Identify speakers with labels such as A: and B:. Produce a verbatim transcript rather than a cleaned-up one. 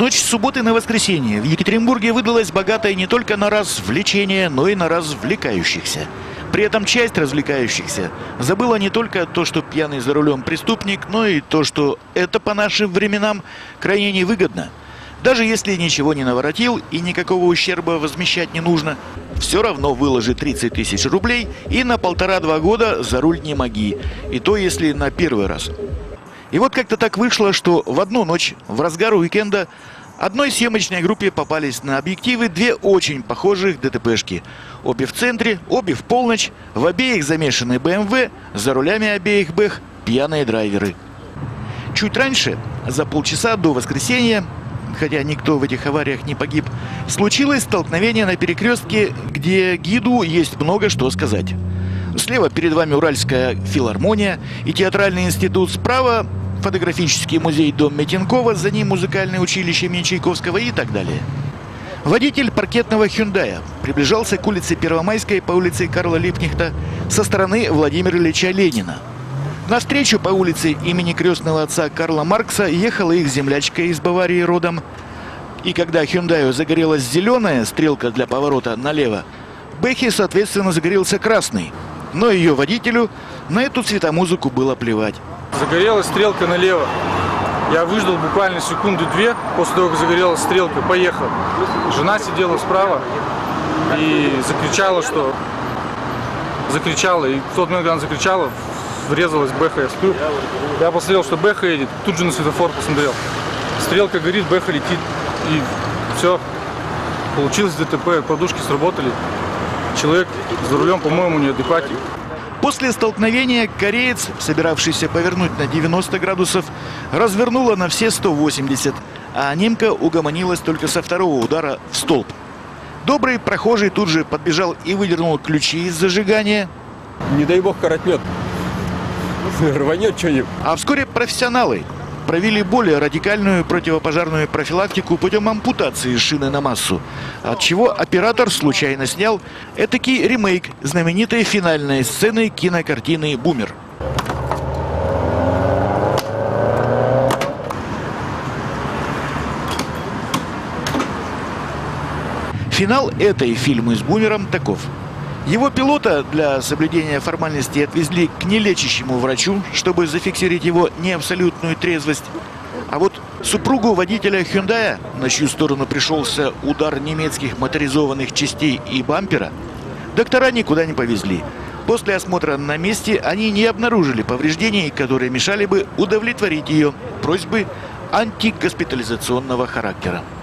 A: Ночь с субботы на воскресенье в Екатеринбурге выдалась богатой не только на развлечения, но и на развлекающихся. При этом часть развлекающихся забыла не только то, что пьяный за рулем преступник, но и то, что это по нашим временам крайне невыгодно. Даже если ничего не наворотил и никакого ущерба возмещать не нужно, все равно выложи тридцать тысяч рублей и на полтора-два года за руль не моги. И то, если на первый раз. И вот как-то так вышло, что в одну ночь, в разгар уикенда, одной съемочной группе попались на объективы две очень похожих ДТПшки. Обе в центре, обе в полночь, в обеих замешаны бэ эм вэ, за рулями обеих бэх пьяные драйверы. Чуть раньше, за полчаса до воскресенья, хотя никто в этих авариях не погиб, случилось столкновение на перекрестке, где гиду есть много что сказать. Слева перед вами Уральская филармония и театральный институт, справа фотографический музей Дом Митенкова, за ним музыкальное училище имени Чайковского и так далее. Водитель паркетного «Хюндая» приближался к улице Первомайской по улице Карла Липкнехта со стороны Владимира Ильича Ленина. Навстречу по улице имени крестного отца Карла Маркса ехала их землячка из Баварии родом. И когда «Хюндаю» загорелась зеленая стрелка для поворота налево, бэхе, соответственно, загорелся красный. Но ее водителю на эту цветомузыку было плевать.
B: Загорелась стрелка налево. Я выждал буквально секунду-две, после того, как загорелась стрелка, поехал. Жена сидела справа и закричала, что... Закричала, и в тот момент, когда она закричала, врезалась бэха, я сплю. Я посмотрел, что бэха едет, тут же на светофор посмотрел. Стрелка горит, бэха летит, и все. Получилось ДТП, подушки сработали. Человек за рулем, по-моему, неадекватен.
A: После столкновения кореец, собиравшийся повернуть на девяносто градусов, развернула на все сто восемьдесят, а немка угомонилась только со второго удара в столб. Добрый прохожий тут же подбежал и выдернул ключи из зажигания.
C: Не дай бог коротнет, рванет что-нибудь.
A: А вскоре профессионалы провели более радикальную противопожарную профилактику путем ампутации шины на массу, от чего оператор случайно снял этакий ремейк знаменитой финальной сцены кинокартины «Бумер». Финал этой фильмы с «Бумером» таков. Его пилота для соблюдения формальностей отвезли к нелечащему врачу, чтобы зафиксировать его неабсолютную трезвость. А вот супругу водителя «Хюндая», на чью сторону пришелся удар немецких моторизованных частей и бампера, доктора никуда не повезли. После осмотра на месте они не обнаружили повреждений, которые мешали бы удовлетворить ее просьбы антигоспитализационного характера.